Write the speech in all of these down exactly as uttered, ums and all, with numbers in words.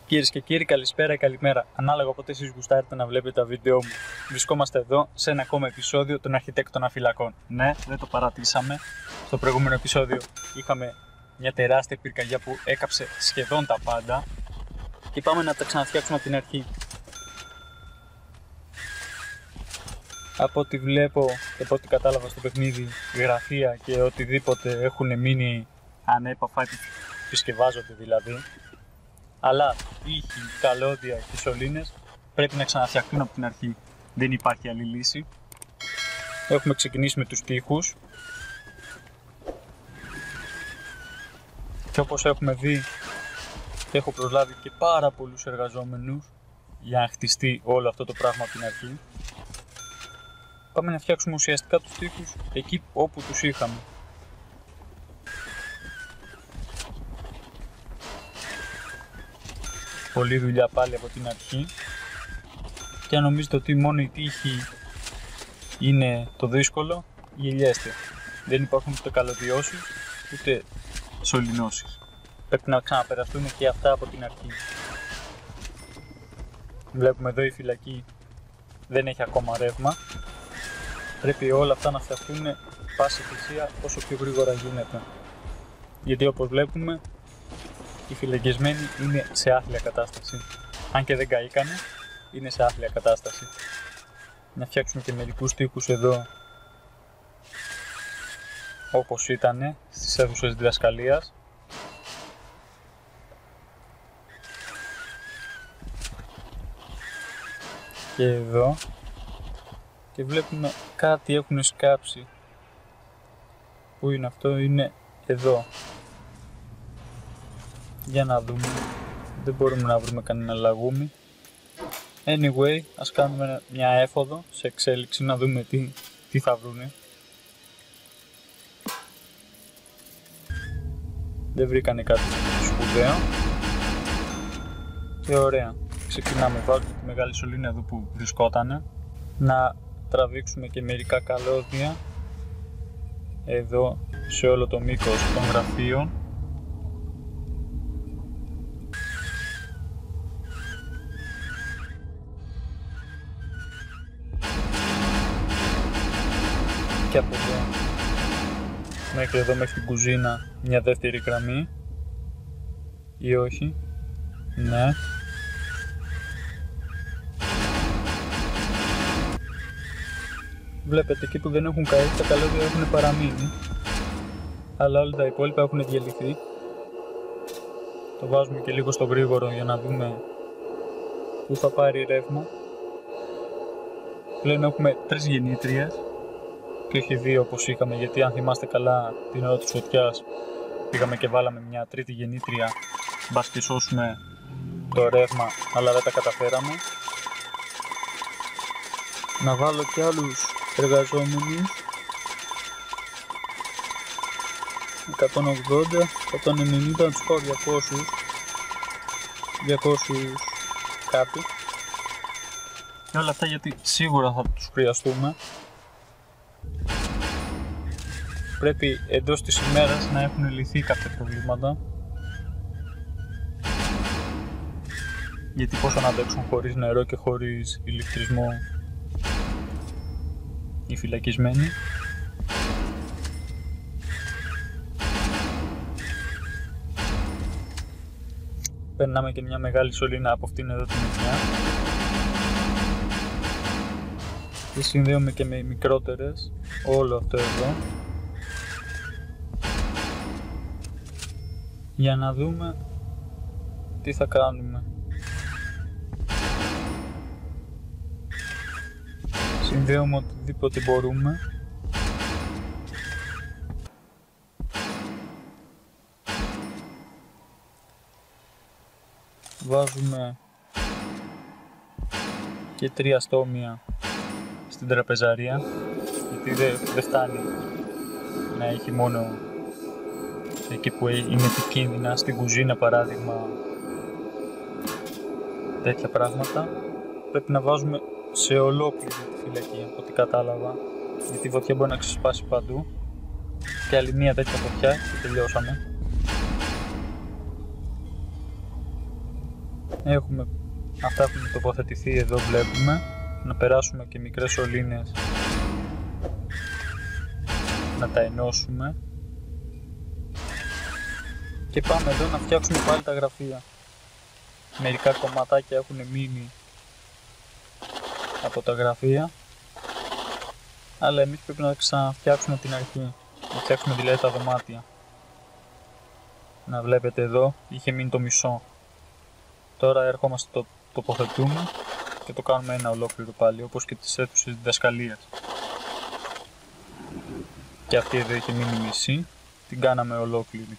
Κυρίες και κύριοι, καλησπέρα ή καλημέρα. Ανάλογα πότε εσείς γουστάρετε να βλέπετε τα βίντεο μου. Βρισκόμαστε εδώ σε ένα ακόμα επεισόδιο των Αρχιτέκτονα Φυλακών. Ναι, δεν το παρατήσαμε. Στο προηγούμενο επεισόδιο είχαμε μια τεράστια πυρκαγιά που έκαψε σχεδόν τα πάντα. Και πάμε να τα ξαναφτιάξουμε από την αρχή. Από ό,τι βλέπω και από ό,τι κατάλαβα στο παιχνίδι, γραφεία και οτιδήποτε έχουν μείνει ανέπαφα, επισκευάζονται δηλαδή. Αλλά τείχη, καλώδια και σωλήνες πρέπει να ξαναφτιαχτούν από την αρχή. Δεν υπάρχει άλλη λύση. Έχουμε ξεκινήσει με τους τοίχους. Και όπως έχουμε δει, έχω προσλάβει και πάρα πολλούς εργαζόμενους για να χτιστεί όλο αυτό το πράγμα από την αρχή. Πάμε να φτιάξουμε ουσιαστικά τους τοίχους εκεί όπου τους είχαμε. Πολλή δουλειά πάλι από την αρχή. Και αν νομίζετε ότι μόνο η τύχη είναι το δύσκολο, γελιέστε. Δεν υπάρχουν ούτε καλωδιώσεις ούτε σωληνώσεις. Πρέπει να ξαναπεραστούν και αυτά από την αρχή. Βλέπουμε εδώ η φυλακή δεν έχει ακόμα ρεύμα. Πρέπει όλα αυτά να φτιαχτούν πάση θυσία όσο πιο γρήγορα γίνεται. Γιατί όπως βλέπουμε, οι φυλακισμένοι είναι σε άθλια κατάσταση. Αν και δεν καήκανε, είναι σε άθλια κατάσταση. Να φτιάξουμε και μερικούς τοίχους εδώ, όπως ήταν στις αίθουσες διδασκαλίας. Και εδώ. Και βλέπουμε κάτι έχουν σκάψει. Πού είναι αυτό? Είναι εδώ. Για να δούμε. Δεν μπορούμε να βρούμε κανένα λαγούμι. Anyway, ας κάνουμε μια έφοδο σε εξέλιξη να δούμε τι, τι θα βρούνε. Δεν βρήκανε κάτι σπουδαίο. Και ωραία. Ξεκινάμε. Βάζουμε τη μεγάλη σωλήνα εδώ που βρισκότανε. Να τραβήξουμε και μερικά καλώδια εδώ σε όλο το μήκος των γραφείων. Και από εδώ μέχρι εδώ, μέχρι την κουζίνα, μια δεύτερη γραμμή ή όχι? Ναι. Βλέπετε εκεί που δεν έχουν καεί, τα καλώδια έχουν παραμείνει, αλλά όλα τα υπόλοιπα έχουν διαλυθεί. Το βάζουμε και λίγο στο γρήγορο για να δούμε πού θα πάρει ρεύμα. Πλέον έχουμε τρεις γεννήτριες και όχι δύο όπως είχαμε, γιατί αν θυμάστε καλά την ώρα της φωτιάς πήγαμε και βάλαμε μια τρίτη γεννήτρια μπας και σώσουμε το ρεύμα, αλλά δεν τα καταφέραμε. Να βάλω και άλλους εργαζόμενους, εκατόν ογδόντα, εκατόν ενενήντα, να τους πάω διακόσια, διακόσια κάτι. Και όλα αυτά γιατί σίγουρα θα τους χρειαστούμε. Πρέπει εντός της ημέρας να έχουν λυθεί κάποια προβλήματα. Γιατί πόσο να αντέξουν χωρίς νερό και χωρίς ηλεκτρισμό οι φυλακισμένοι. Περνάμε και μια μεγάλη σωλήνα από αυτήν εδώ την μεριά και συνδέουμε και με μικρότερες όλο αυτό εδώ, για να δούμε τι θα κάνουμε. Συνδέουμε οτιδήποτε μπορούμε. Βάζουμε και τρία στόμια στην τραπεζαρία, γιατί δεν δε φτάνει να έχει μόνο εκεί που είναι επικίνδυνα, στην κουζίνα παράδειγμα, τέτοια πράγματα. Πρέπει να βάζουμε σε ολόκληρη τη φυλακή, από ό,τι κατάλαβα, γιατί η φωτιά μπορεί να ξεσπάσει παντού. Και άλλη μία τέτοια φωτιά και τελειώσαμε. Έχουμε, αυτά έχουν τοποθετηθεί εδώ, βλέπουμε. Να περάσουμε και μικρές σωλήνες, να τα ενώσουμε. Και πάμε εδώ να φτιάξουμε πάλι τα γραφεία. Μερικά κομματάκια έχουν μείνει από τα γραφεία, αλλά εμείς πρέπει να ξαναφτιάξουμε την αρχή. Να φτιάξουμε δηλαδή τα δωμάτια. Να βλέπετε εδώ, είχε μείνει το μισό. Τώρα ερχόμαστε, το τοποθετούμε και το κάνουμε ένα ολόκληρο πάλι, όπως και τις αίθουσες διδασκαλίας. Και αυτή εδώ είχε μείνει μισή, την κάναμε ολόκληρη.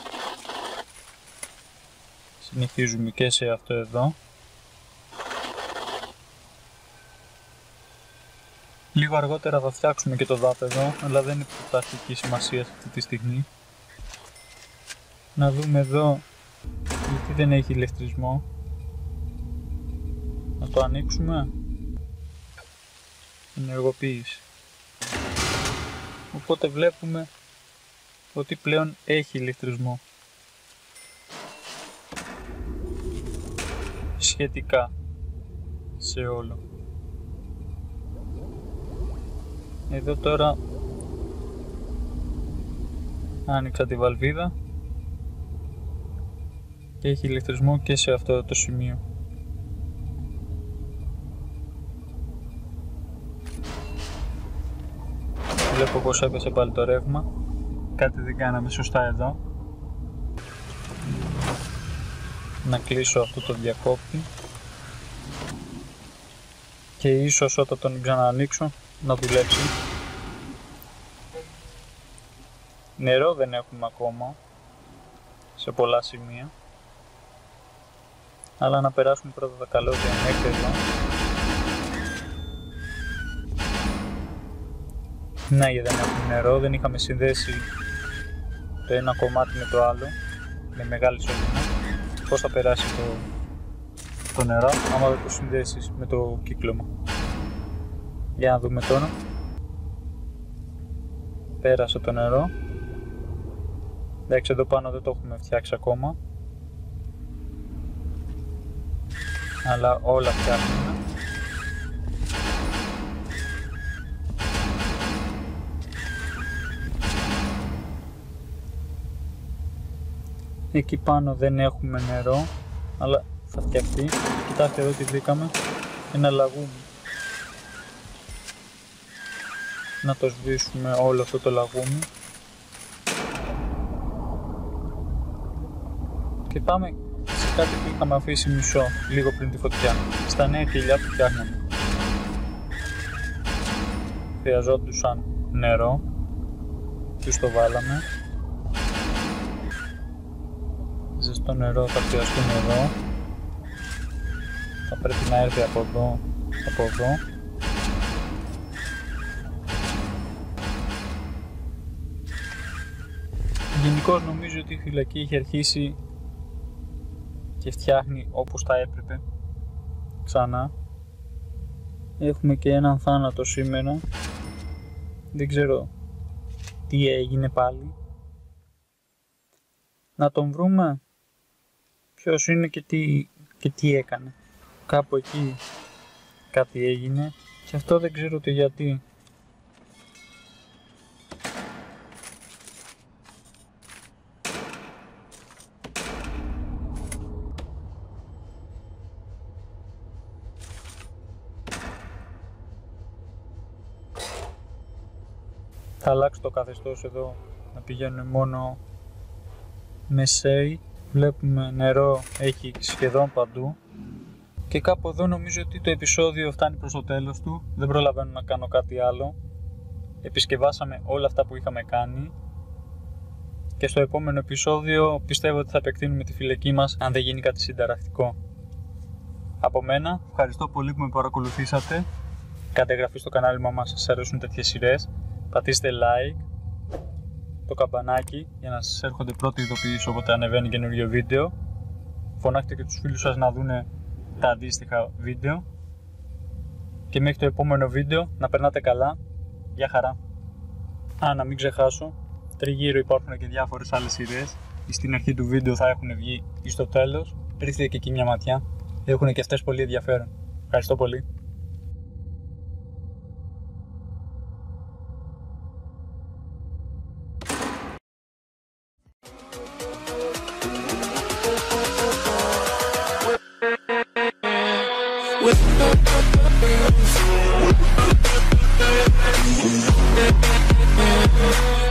Συνεχίζουμε και σε αυτό εδώ. Λίγο αργότερα θα φτιάξουμε και το δάπεδο, αλλά δεν είναι πρωταρχική σημασία αυτή τη στιγμή. Να δούμε εδώ γιατί δεν έχει ηλεκτρισμό. Να το ανοίξουμε. Ενεργοποίηση. Οπότε βλέπουμε ότι πλέον έχει ηλεκτρισμό. Σχετικά σε όλο. Εδώ τώρα άνοιξα τη βαλβίδα και έχει ηλεκτρισμό και σε αυτό το σημείο. Βλέπω πως έπεσε πάλι το ρεύμα. Κάτι δεν κάναμε σωστά εδώ. Να κλείσω αυτό το διακόπτη και ίσως όταν τον ξαναανοίξω να δουλέψει. Νερό δεν έχουμε ακόμα σε πολλά σημεία, αλλά να περάσουμε πρώτα τα καλώδια μέχρι εδώ. Ναι, γιατί δεν έχουμε νερό, δεν είχαμε συνδέσει το ένα κομμάτι με το άλλο με μεγάλη σωλήνα. Πώς θα περάσει το, το νερό άμα δεν το συνδέσεις με το κύκλωμα. Για να δούμε τώρα. Πέρασε το νερό. Εντάξει, εδώ πάνω δεν το έχουμε φτιάξει ακόμα, αλλά όλα φτιάχνουμε. Εκεί πάνω δεν έχουμε νερό, αλλά θα φτιαχτεί. Κοιτάξτε εδώ τι βρήκαμε. Ένα λαγούμι. Να το σβήσουμε όλο αυτό το λαγούμι. Και πάμε σε κάτι που είχαμε αφήσει μισό, λίγο πριν τη φωτιά. Στα νέα κελιά που φτιάχναμε. Χρειαζόντουσαν νερό. Τους το βάλαμε. Ζεστό νερό θα χρειαστούν εδώ. Θα πρέπει να έρθει από εδώ, από εδώ. Γενικώς νομίζω ότι η φυλακή έχει αρχίσει και φτιάχνει όπως τα έπρεπε ξανά. Έχουμε και έναν θάνατο σήμερα. Δεν ξέρω τι έγινε πάλι. Να τον βρούμε ποιος είναι και τι, και τι έκανε. Κάπου εκεί κάτι έγινε και αυτό δεν ξέρω το γιατί. Θα αλλάξω το καθεστώς εδώ, να πηγαίνουν μόνο μεσαίοι. Βλέπουμε νερό έχει σχεδόν παντού. Και κάπου εδώ νομίζω ότι το επεισόδιο φτάνει προς το τέλος του. Δεν προλαβαίνω να κάνω κάτι άλλο. Επισκευάσαμε όλα αυτά που είχαμε κάνει. Και στο επόμενο επεισόδιο πιστεύω ότι θα επεκτείνουμε τη φυλακή μας, αν δεν γίνει κάτι συνταρακτικό. Από μένα, ευχαριστώ πολύ που με παρακολουθήσατε. Κάντε εγγραφή στο κανάλι μου αν σας αρέσουν τέτοιες σειρές. Πατήστε like, το καμπανάκι για να σας έρχονται πρώτοι ειδοποιήσεις όποτε ανεβαίνει καινούριο βίντεο. Φωνάξτε και τους φίλους σας να δούνε τα αντίστοιχα βίντεο. Και μέχρι το επόμενο βίντεο να περνάτε καλά. Γεια χαρά. Α, να μην ξεχάσω, τριγύρω υπάρχουν και διάφορες άλλες σειρές. Στην αρχή του βίντεο θα έχουν βγει ή στο τέλος. Ρίξτε και εκεί μια ματιά. έχουν και αυτές πολύ ενδιαφέρον. Ευχαριστώ πολύ. With